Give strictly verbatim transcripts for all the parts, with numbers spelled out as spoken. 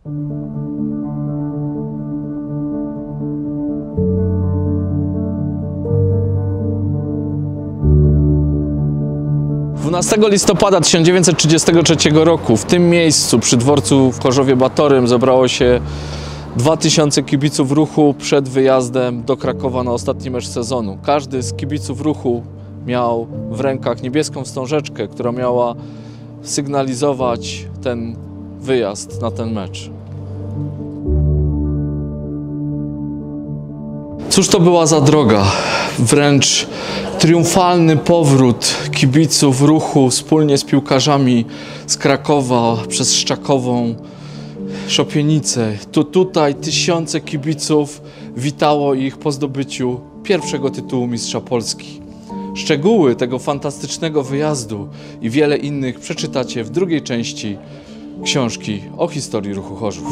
dwunastego listopada tysiąc dziewięćset trzydziestego trzeciego roku w tym miejscu przy dworcu w Chorzowie-Batorym zebrało się dwa tysiące kibiców Ruchu przed wyjazdem do Krakowa na ostatni mecz sezonu. Każdy z kibiców Ruchu miał w rękach niebieską wstążeczkę, która miała sygnalizować ten wyjazd na ten mecz. Cóż to była za droga? Wręcz triumfalny powrót kibiców Ruchu wspólnie z piłkarzami z Krakowa przez Szczakową, Szopienicę. Tu tutaj tysiące kibiców witało ich po zdobyciu pierwszego tytułu mistrza Polski. Szczegóły tego fantastycznego wyjazdu i wiele innych przeczytacie w drugiej części książki o historii Ruchu Chorzów.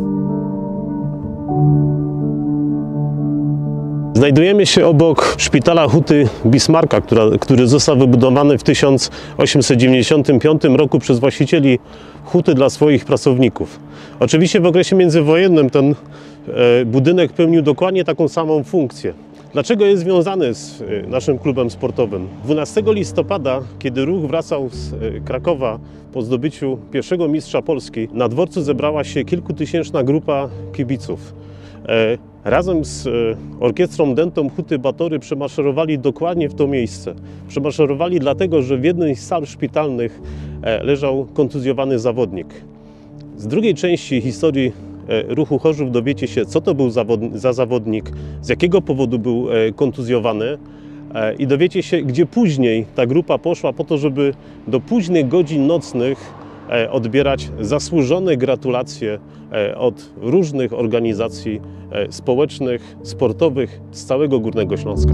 Znajdujemy się obok szpitala Huty Bismarcka, która, który został wybudowany w tysiąc osiemset dziewięćdziesiątym piątym roku przez właścicieli huty dla swoich pracowników. Oczywiście w okresie międzywojennym ten e, budynek pełnił dokładnie taką samą funkcję. Dlaczego jest związany z e, naszym klubem sportowym? dwunastego listopada, kiedy Ruch wracał z e, Krakowa po zdobyciu pierwszego mistrza Polski, na dworcu zebrała się kilkutysięczna grupa kibiców. E, Razem z orkiestrą dętą Huty Batory przemaszerowali dokładnie w to miejsce. Przemaszerowali dlatego, że w jednej z sal szpitalnych leżał kontuzjowany zawodnik. Z drugiej części historii Ruchu Chorzów dowiecie się, co to był za zawodnik, z jakiego powodu był kontuzjowany i dowiecie się, gdzie później ta grupa poszła po to, żeby do późnych godzin nocnych odbierać zasłużone gratulacje od różnych organizacji społecznych, sportowych z całego Górnego Śląska.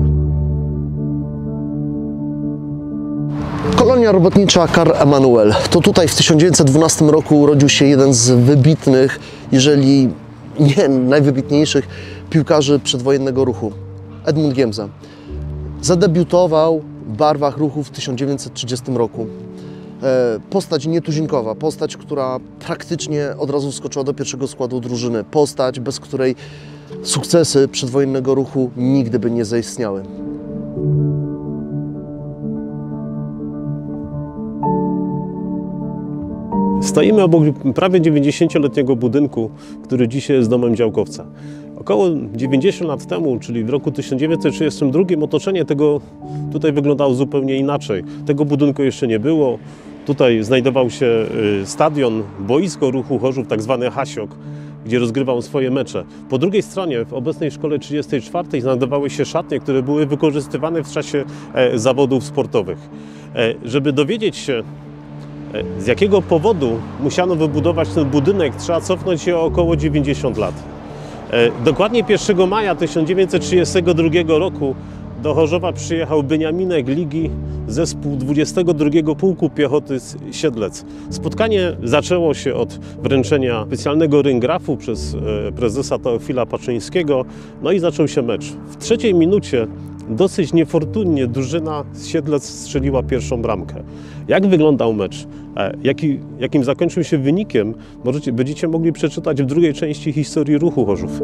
Kolonia robotnicza Karl Emanuel. To tutaj w tysiąc dziewięćset dwunastym roku urodził się jeden z wybitnych, jeżeli nie najwybitniejszych piłkarzy przedwojennego ruchu, Edmund Giemza. Zadebiutował w barwach Ruchu w tysiąc dziewięćset trzydziestym roku. Postać nietuzinkowa, postać, która praktycznie od razu wskoczyła do pierwszego składu drużyny. Postać, bez której sukcesy przedwojennego Ruchu nigdy by nie zaistniały. Stoimy obok prawie dziewięćdziesięcioletniego budynku, który dzisiaj jest domem działkowca. Około dziewięćdziesiąt lat temu, czyli w roku tysiąc dziewięćset trzydziestym drugim, otoczenie tego tutaj wyglądało zupełnie inaczej. Tego budynku jeszcze nie było. Tutaj znajdował się stadion, boisko Ruchu Chorzów, tak zwany Hasiok, gdzie rozgrywał swoje mecze. Po drugiej stronie, w obecnej szkole trzydziestej czwartej, znajdowały się szatnie, które były wykorzystywane w czasie zawodów sportowych. Żeby dowiedzieć się, z jakiego powodu musiano wybudować ten budynek, trzeba cofnąć się o około dziewięćdziesiąt lat. Dokładnie pierwszego maja tysiąc dziewięćset trzydziestego drugiego roku do Chorzowa przyjechał Beniaminek Ligi, zespół dwudziestego drugiego Pułku Piechoty z Siedlec. Spotkanie zaczęło się od wręczenia specjalnego ryngrafu przez prezesa Teofila Paczyńskiego, no i zaczął się mecz. W trzeciej minucie dosyć niefortunnie drużyna z Siedlec strzeliła pierwszą bramkę. Jak wyglądał mecz? Jaki, jakim zakończył się wynikiem? Możecie, będziecie mogli przeczytać w drugiej części historii Ruchu Chorzów.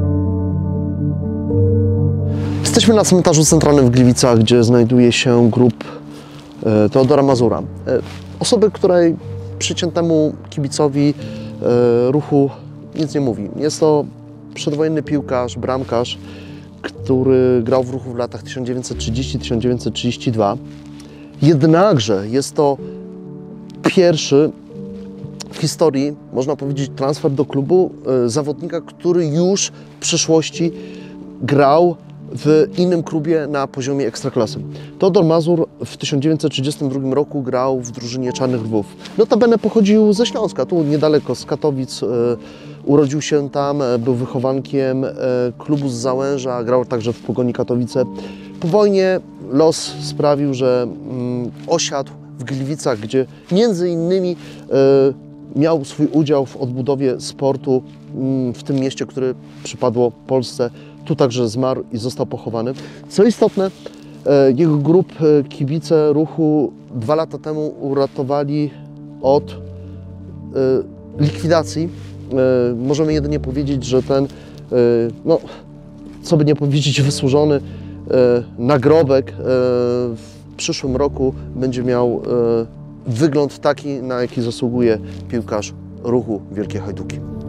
Jesteśmy na cmentarzu centralnym w Gliwicach, gdzie znajduje się grób Teodora Mazura. Osoby, której przeciętnemu kibicowi Ruchu nic nie mówi. Jest to przedwojenny piłkarz, bramkarz, który grał w Ruchu w latach tysiąc dziewięćset trzydziestym do tysiąc dziewięćset trzydziestego drugiego. Jednakże jest to pierwszy w historii, można powiedzieć, transfer do klubu zawodnika, który już w przeszłości grał w innym klubie na poziomie ekstraklasy. Teodor Mazur w tysiąc dziewięćset trzydziestym drugim roku grał w drużynie Czarnych Lwów. Notabene pochodził ze Śląska, tu niedaleko, z Katowic. Urodził się tam, był wychowankiem klubu z Załęża, grał także w Pogoni Katowice. Po wojnie los sprawił, że osiadł w Gliwicach, gdzie między innymi miał swój udział w odbudowie sportu w tym mieście, które przypadło Polsce. Tu także zmarł i został pochowany. Co istotne, jego grup kibice Ruchu dwa lata temu uratowali od likwidacji możemy jedynie powiedzieć, że ten, no, co by nie powiedzieć, wysłużony nagrobek w przyszłym roku będzie miał wygląd taki, na jaki zasługuje piłkarz Ruchu Wielkie Hajduki.